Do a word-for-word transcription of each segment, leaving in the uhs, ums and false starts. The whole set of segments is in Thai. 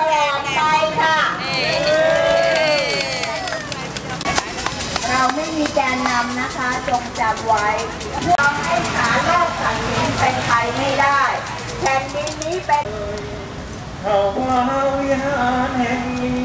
ลอดไปค่ะเราไม่มีแกนนำนะคะจงจำไว้เราให้ศาลโลกตัดสินเป็นไทยไม่ได้แผ่นดินนี้เป็นเข้ามาวิหารแห่งนี้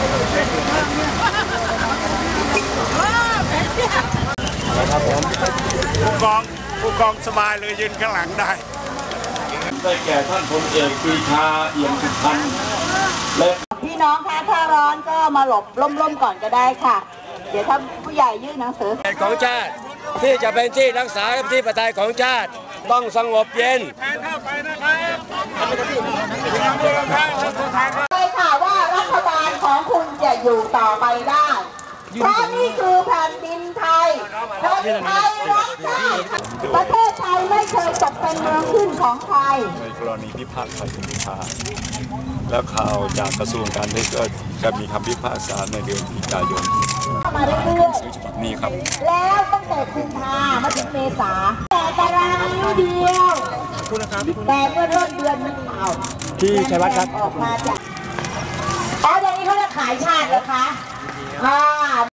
ครับผมผู้กองผู้กองสบายเลยยืนข้างหลังได้ได้แก่ท่านพลเอกปรีชาเอี่ยมสุพรรณและพี่น้องคะถ้าร้อนก็มาหลบร่มๆก่อนก็ได้ค่ะเดี๋ยวถ้าผู้ใหญ่ยื่นหนังสือของชาติที่จะเป็นที่รักษาที่ประทายของชาติต้องสงบเย็นเลยค่ะว่ารัฐบาลของคุณจะอยู่ต่อไปได้เพราะนี่คือแผ่นดินไทยคนไทยรักชาติประเทศไทยไม่เคยตกเป็นเมืองขึ้นของใครในกรณีพิพากษาคุณพิพาแล้วข่าวจากกระทรวงการเงินก็จะมีคำพิพากษาในเดือนพฤศจิกายนมาเรื่อยๆฉบับนี้ครับแล้วตั้งแต่กุมภามาถึงเมษาแต่ตารางนิ้วเดียวแต่เมื่อต้นเดือนมันเป่าที่ชัยวัฒน์ครับออกมาจากอ๋อเดี๋ยวนี้เขาจะขายชาติเหรอคะอ่า